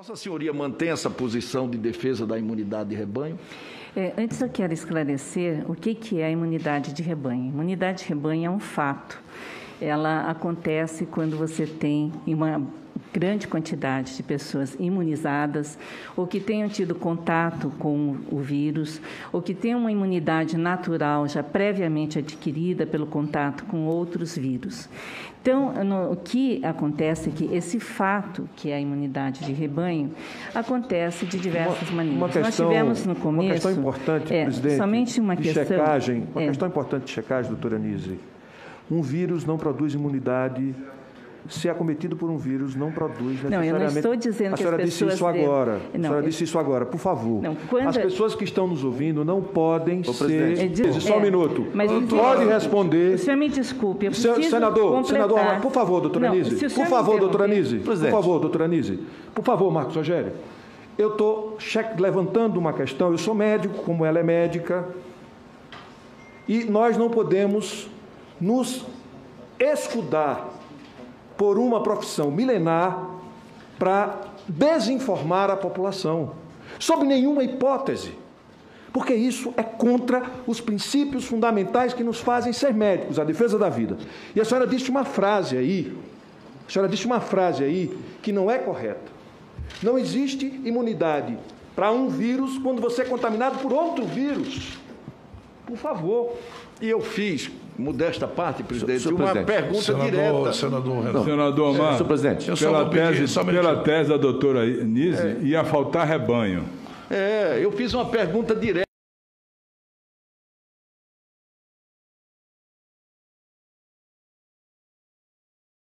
Vossa Senhoria mantém essa posição de defesa da imunidade de rebanho? Antes eu quero esclarecer o que é a imunidade de rebanho. Imunidade de rebanho é um fato. Ela acontece quando você tem uma grande quantidade de pessoas imunizadas ou que tenham tido contato com o vírus ou que tenham uma imunidade natural já previamente adquirida pelo contato com outros vírus. Então, o que acontece é que esse fato, que é a imunidade de rebanho, acontece de diversas maneiras. Nós tivemos no começo... Uma questão importante, presidente, somente uma questão, checagem. Uma questão importante de checagem, doutora Anísia. Um vírus não produz imunidade. Se é acometido por um vírus, não produz necessariamente... Não, eu não estou dizendo que as pessoas... A senhora disse isso agora. A senhora disse isso agora, por favor. Não, as pessoas que estão nos ouvindo não podem ser... Presidente. Só um minuto. Pode responder. O senhor me desculpe, eu preciso Senador, por favor, doutora Anísia. Por favor, doutora Anísia. Por favor, doutora Anísia. Por favor, Marcos Rogério. Eu estou levantando uma questão. Eu sou médico, como ela é médica. E nós não podemos nos escudar por uma profissão milenar para desinformar a população, sob nenhuma hipótese, porque isso é contra os princípios fundamentais que nos fazem ser médicos, a defesa da vida. E a senhora disse uma frase aí, que não é correta. Não existe imunidade para um vírus quando você é contaminado por outro vírus. Por favor. E eu fiz, modesta parte, presidente, uma pergunta direta. Senador Omar, senhor presidente, pela tese da doutora Anísia, ia faltar rebanho. Eu fiz uma pergunta direta.